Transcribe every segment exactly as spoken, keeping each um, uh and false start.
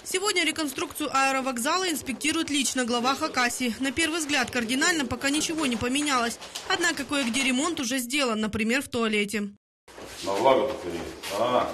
Сегодня реконструкцию аэровокзала инспектирует лично глава Хакасии. На первый взгляд кардинально пока ничего не поменялось. Однако кое-где ремонт уже сделан, например, в туалете. На влагу а,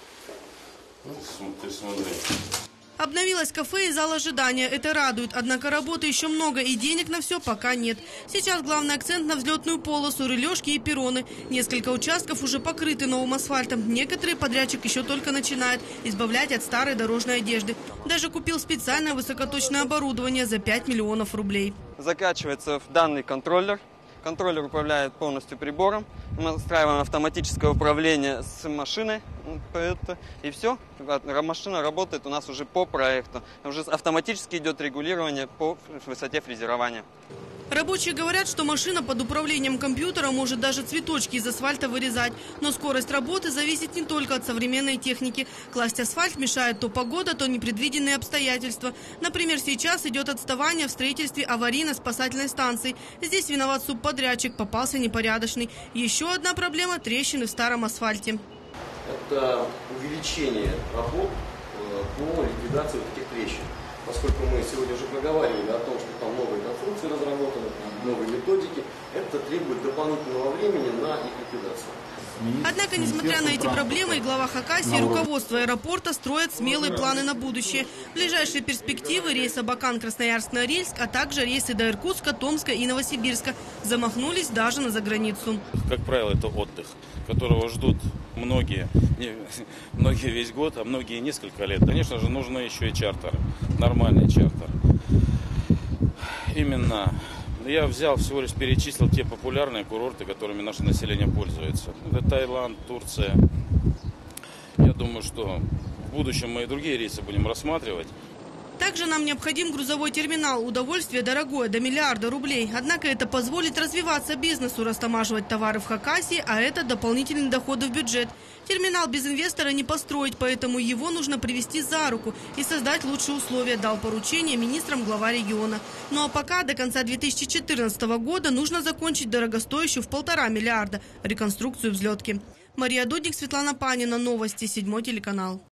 ты смотри. Обновилось кафе и зал ожидания. Это радует. Однако работы еще много и денег на все пока нет. Сейчас главный акцент на взлетную полосу, рележки и перроны. Несколько участков уже покрыты новым асфальтом. Некоторые подрядчик еще только начинает избавлять от старой дорожной одежды. Даже купил специальное высокоточное оборудование за пять миллионов рублей. Закачивается в данный контроллер. Контроллер управляет полностью прибором. Мы настраиваем автоматическое управление с машиной. И все. Машина работает у нас уже по проекту. Уже автоматически идет регулирование по высоте фрезерования. Рабочие говорят, что машина под управлением компьютера может даже цветочки из асфальта вырезать. Но скорость работы зависит не только от современной техники. Класть асфальт мешает то погода, то непредвиденные обстоятельства. Например, сейчас идет отставание в строительстве аварийно-спасательной станции. Здесь виноват субподрядчик, попался непорядочный. Еще одна проблема – трещины в старом асфальте. Это увеличение работ по ликвидации вот таких трещин. Поскольку мы сегодня уже проговаривали о том, что там новые конструкции разработаны, новые методики, это требует дополнительного времени на их ликвидацию. Однако, несмотря на эти проблемы, и глава Хакасии, и руководство аэропорта строят смелые планы на будущее. В ближайшие перспективы рейс Абакан-Красноярск-Норильск, а также рейсы до Иркутска, Томска и Новосибирска. Замахнулись даже на заграницу. Как правило, это отдых, которого ждут многие, многие весь год, а многие несколько лет. Конечно же, нужны еще и чартеры, нормальный чартер. Именно я взял, всего лишь перечислил те популярные курорты, которыми наше население пользуется. Это Таиланд, Турция. Я думаю, что в будущем мы и другие рейсы будем рассматривать. Также нам необходим грузовой терминал. Удовольствие дорогое, до миллиарда рублей. Однако это позволит развиваться бизнесу, растамаживать товары в Хакасии, а это дополнительные доходы в бюджет. Терминал без инвестора не построить, поэтому его нужно привести за руку и создать лучшие условия, дал поручение министрам глава региона. Ну а пока до конца две тысячи четырнадцатого года нужно закончить дорогостоящую в полтора миллиарда реконструкцию взлетки. Мария Дудник, Светлана Панина, новости, седьмой телеканал.